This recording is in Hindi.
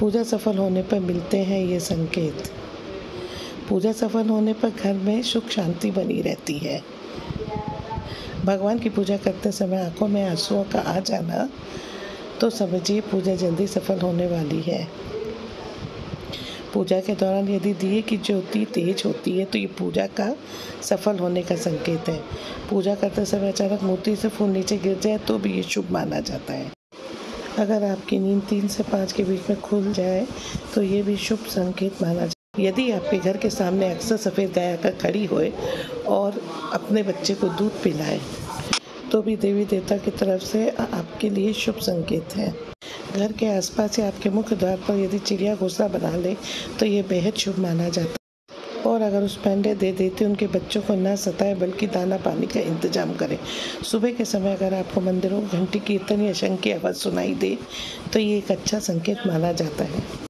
पूजा सफल होने पर मिलते हैं ये संकेत। पूजा सफल होने पर घर में सुख शांति बनी रहती है। भगवान की पूजा करते समय आंखों में आंसुओं का आ जाना तो समझिए पूजा जल्दी सफल होने वाली है। पूजा के दौरान यदि दिए की ज्योति तेज होती है तो ये पूजा का सफल होने का संकेत है। पूजा करते समय अचानक मूर्ति से फूल नीचे गिर जाए तो भी ये शुभ माना जाता है। अगर आपकी नींद 3 से 5 के बीच में खुल जाए तो ये भी शुभ संकेत माना जाए। यदि आपके घर के सामने अक्सर सफ़ेद गाय आकर खड़ी होए और अपने बच्चे को दूध पिलाए तो भी देवी देवता की तरफ से आपके लिए शुभ संकेत है। घर के आसपास या आपके मुख्य द्वार पर यदि चिड़िया घोंसला बना ले तो ये बेहद शुभ माना जाता है। और अगर उस पर अंडे दे देते उनके बच्चों को न सताए बल्कि दाना पानी का इंतजाम करें। सुबह के समय अगर आपको मंदिरों घंटी कीर्तन या शंख की आवाज़ सुनाई दे तो ये एक अच्छा संकेत माना जाता है।